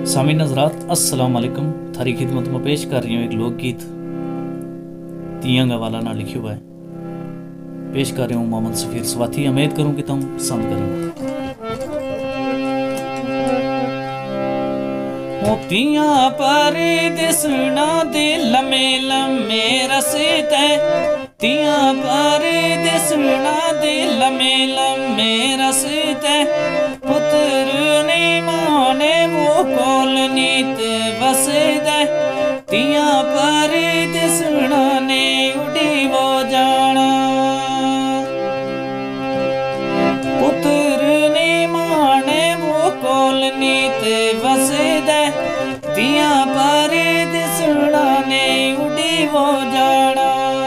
सामीन हज़रात अस्सलाम वालेकुम। थारी खिदमत में पेश कर रही हूँ एक लोकगीत तियां गवाला ना लिखी हुआ है। पेश कर रही हूँ मोहम्मद सफ़ीर स्वाति। उम्मीद करूँ कि तुम पसंद करेंगे। मोतियां पर दिसना दे लम्हे लम्हे रस्ते, तियां पर दिसना दे लम्हे लम्हे रस्ते, पुत्र ने माने वो कोल नीत वसदे, तियां पर दिसना ने उड़ी वो जाना, पुत्र ने माने वो कोल नीत वसदे, तियां पर दिसना ने उड़ी वो जाना।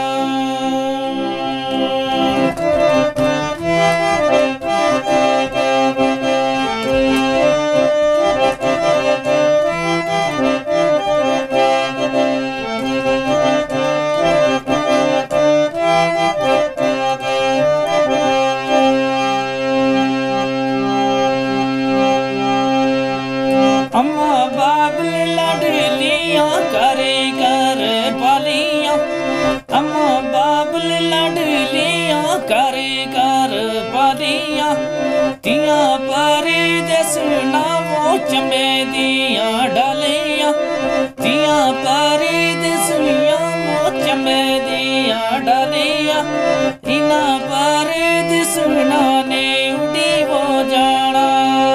अम्मा बाबल लाडलियां करे कर पालियां, अम्मा बाबल लाडलियां करे कर पालियां, तियां पर दसना वो चंबे दियां डालियां, तियां पर दसनियां वो चंबे दियां डालियां, इना पर दसना ने उड़ी वो जाना।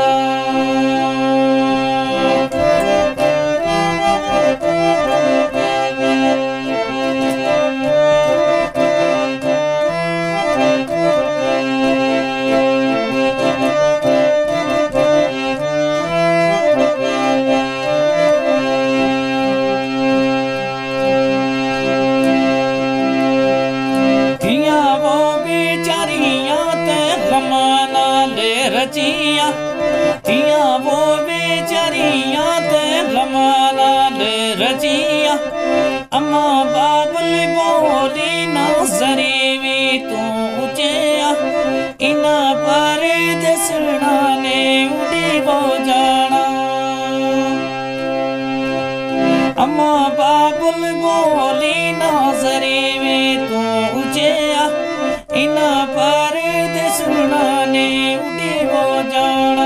रचियां तियां वो बेचारियां ते गमाना ले रचियां, अम्मा बाबल बोली ना जरीवी तू उचिया, इना पर दसना ने उड़ी वो जाना। अम्मा बाबल बोली ना जरीवी तू उचिया, इना पर दसना ने उड़ी वो जाना।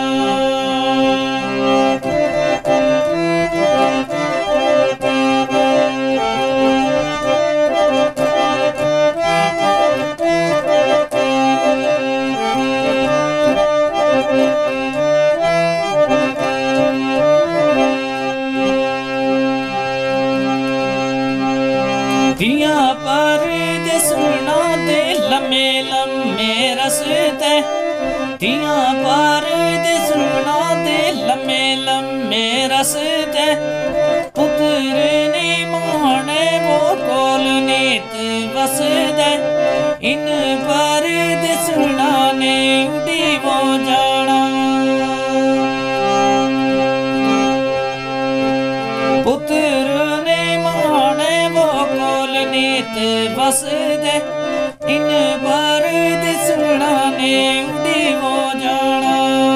तियां पर दसना दे लम्हे लम्हे रस्ते, तियां पर दसना दे लम्हे लम्हे रस्ते, पुत्र ने माने वो कोल नीत वसदे, इन पर दसना ने उड़ी वो जाना। पुत्र ने माने वो कोल नीत वसदे, इन पर दसना ने उड़ी वो जाना।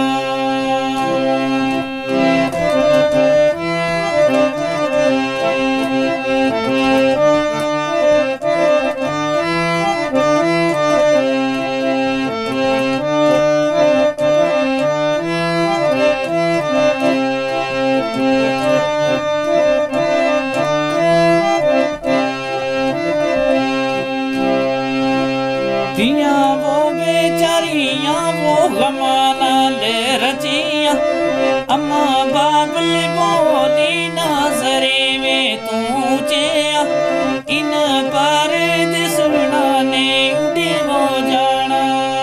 तियां वो बेचारियां वो गमाना ले रचियां, अम्मा बाबल बोली ना जरीवे तू उचिया, इन पर दसना ने उड़ी वो जाना।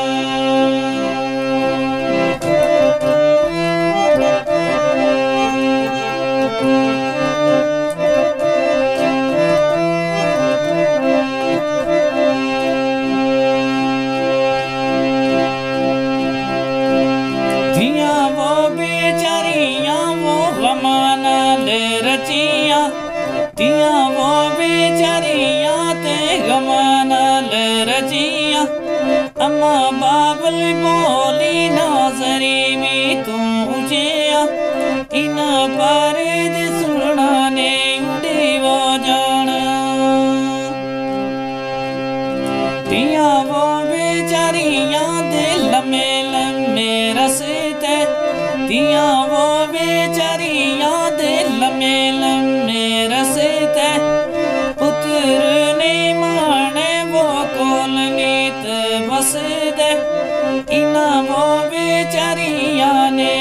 तियां वो बेचारियां वो गमाना ले रचियां, तियां वो बेचारियां ते गमाना ले रचियां, अम्मा बाबल बोली ना जरीवी तू उचिया, इन तिया वो बेचारियां दे लम्बे लम्बे रस्ते पुत्र ने माने वो कोल नीत बस दे इना वो बेचारियां ने